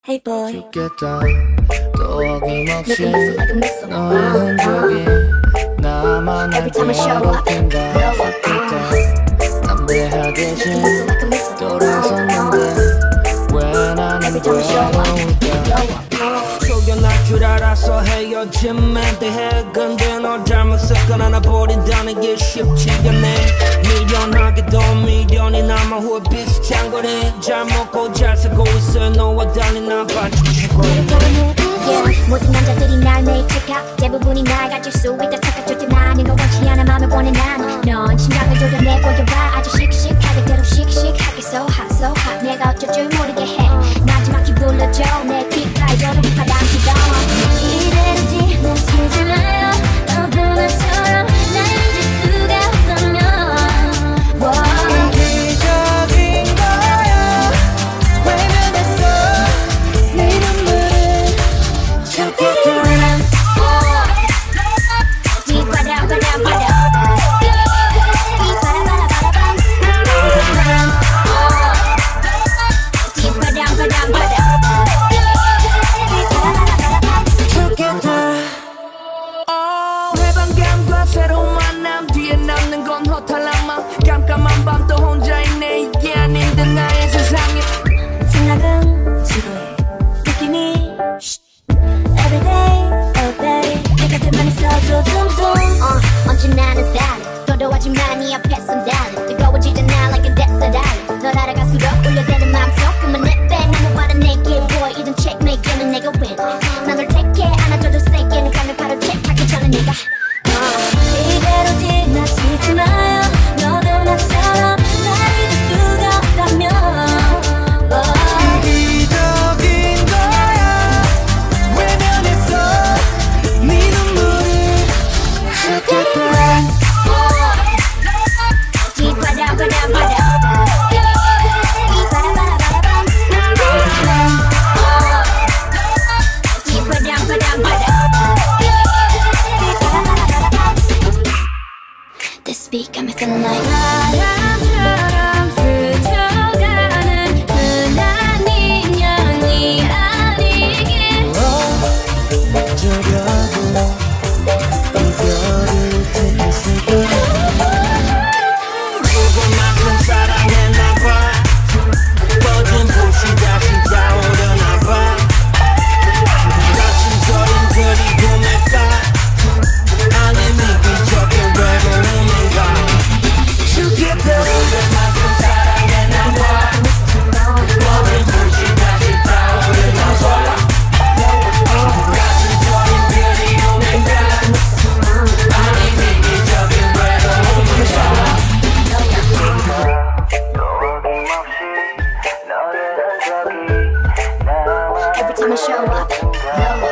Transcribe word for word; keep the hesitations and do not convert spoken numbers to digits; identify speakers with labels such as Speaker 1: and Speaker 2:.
Speaker 1: Hey boy,
Speaker 2: 죽겠다 또 어김없이
Speaker 1: like a missile.
Speaker 2: 너의 흔적이 나만
Speaker 1: Every time I show up,
Speaker 2: 괴롭힌다 섞일 때 담대하듯이
Speaker 1: like a missile.
Speaker 2: 돌아섰는데 왜 나는
Speaker 1: Every time I show up,
Speaker 2: 외로울까
Speaker 3: 속여날 줄 알아서 헤어짐에 대해 근데 널 잘못 섞어 하나 버린다는 게 쉽지가 않네. 미련하게도 미련이 남아 후회 비슷한 거래. 잘 먹고 잘 살고 있어 너와 달리 나 반짝 최고이네.
Speaker 1: yeah, 모든 남자들이 날 매일 착각 대부분이 날 가질 수 있다 착각 절대 나는 거 원치 않아 맘을 원해 난넌 심장을 도려내 보여봐 아주 씩씩하게 대로 씩씩하게 so hot so hot 내가 어쩔 줄 모르게 해 마지막히 불러줘 내 귓가에 저를 바람피던 이대로지 멈추지 마요 너도 나처럼 날 잊을 수가 없다면
Speaker 3: 이기적인 거야 외면했어 네 눈물을 찾겠다. 새로운 만남 뒤에 남는 건 허탈함만 깜깜한 밤 또 혼자 있네 이게 아닌 듯 나의 세상에
Speaker 1: 생각은 지루해 느낌이 Everyday, all day 내가 들만 있어도 zoom uh, 언제나 나는 style 도도하지만 네 앞에 선달리 뜨거워지잖아 like a desert island 널 알아갈수록 울려대는 마음속 그만 내빼 너무 많은 내게 보여 이런 checkmate는 내가 win 난 널 택해 안아줘도 세게 내 감을 바로 체크하기 전에 네가 이대로 지나치지 마요 너도 나처럼 날 잊을 수가 없다면
Speaker 3: 이기적인 거야 외면했어 네 눈물을 찾겠다.
Speaker 1: 이바람 바람 바람 이바람 바람 바람 This beat got me feeling like 바람처럼 스쳐가는 흔한 인연이 아니길
Speaker 2: 어쩌려고 이별을 택했을까
Speaker 3: 그만큼 사랑했나봐 뻗은 불씨 다시 타오르나봐 같은 소린 그리움일까 아님 이기적인 외로움인가 죽겠다. 그만큼 사랑했나봐 뻗은 불씨 다시 타오르나봐 같은 소린 그리움일까 아님 이기적인 외로움인가
Speaker 1: Every time I show up,